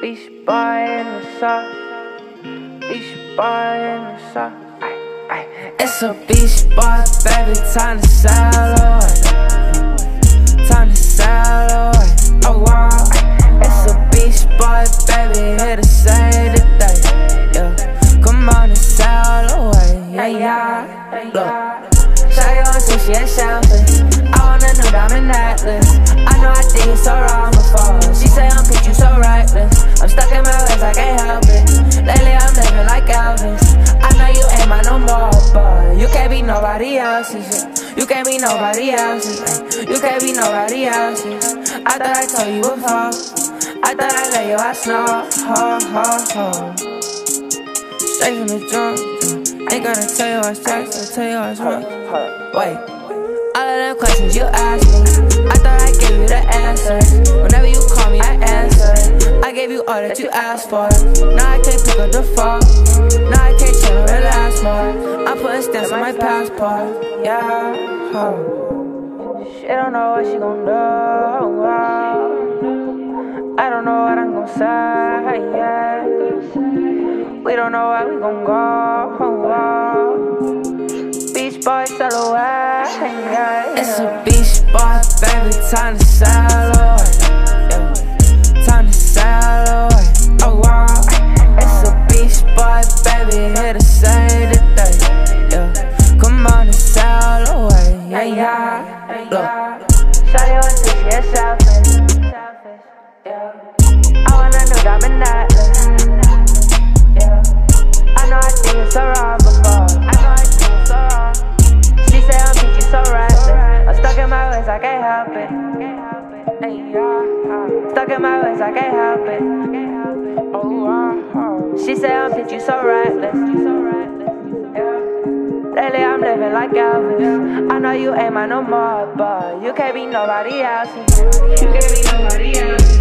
Beach boy in the sock. Beach boy in the sock. It's a beach boy, baby, time to sail away. Time to sail away. Oh wow. It's a beach boy, baby, here to save the day. Yeah, come on and sail away. Yeah. Look, shawty wanna see she ain't selfish. I want a new diamond necklace. I know I did you so wrong before. She say I'm cute, you so reckless. I'm stuck in my ways, I can't help it. Lately I'm living like Elvis. I know you ain't mine no more, but you can't be nobody else's. You can't be nobody else's. You can't be nobody else's. I thought I told you before. I thought I let you out snow. Straight from the jump. Ain't gonna tell you what's right, I'll tell you what's wrong. Wait, all of them questions you asked me, I thought I gave you the answers. Whenever you call me, I answer. I gave you all that you asked for. Now I can't pick up the phone. Now I can't chill and relax more. I'm putting stamps on my passport. Yeah. She don't know what she gon' do. I don't know what I'm gon' say. Yeah. We don't know where we gon' go. Beach boy, sail away. It's a beach boy, baby, time to sail away. Yeah. Time to sail away. Oh wow. It's a beach boy, baby, here to save the day. Yeah. Come on and sail away. Yeah. Look, shawty wanna see she ain't selfish. Yeah. I want a new diamond necklace. I know I did you so wrong before. I know I did you so wrong. She say I'm cute, you so reckless. I'm stuck in my ways, I can't help it. Stuck in my ways, I can't help it. She say I'm cute, you so reckless. Lately I'm living like Elvis. I know you ain't mine no more, but you can't be nobody else. You can't be nobody else.